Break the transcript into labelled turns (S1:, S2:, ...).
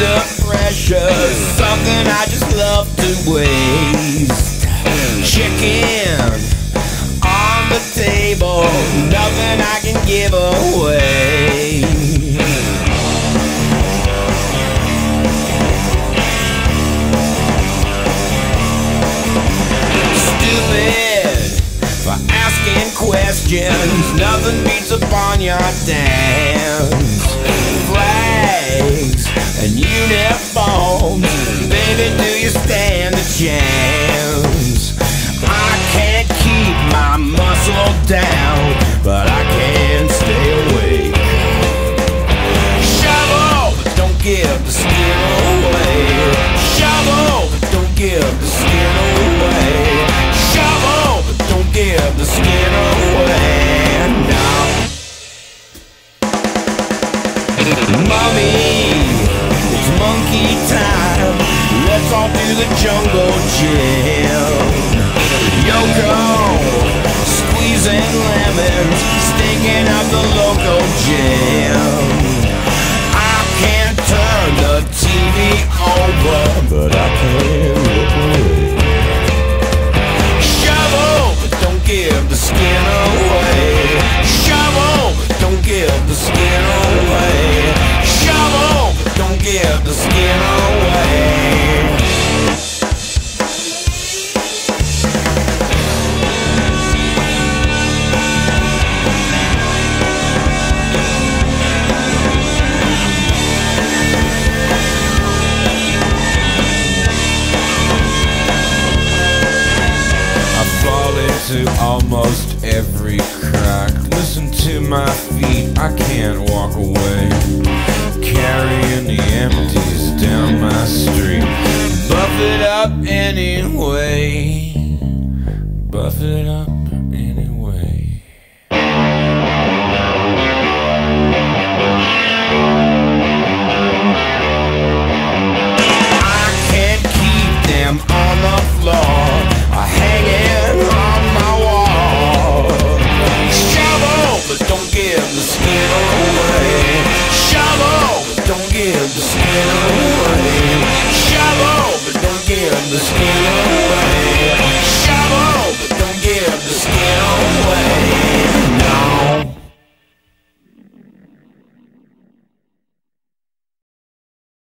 S1: the pressure, something I just love to waste. Chicken on the table, nothing I can give away. Stupid for asking questions, nothing beats upon your dance. Flags and uniforms, baby, do you stand a chance? I can't keep my muscle down, but I can stay awake. Shovel, but don't give the skin away. Shovel, but don't give the skin away. Shovel, but don't give the skin away. No. Mommy, it's monkey time. Let's all do the jungle gym. Yoko, squeezing lemons, stinking up the local gym. I can't turn the TV over, but I can look away. Shovel, but don't give the skin away. Shovel, but don't give the skin away. Shovel, but don't give the skin away. To almost every crack, listen to my feet, I can't walk away. Carrying the empties down my street, buff it up anyway.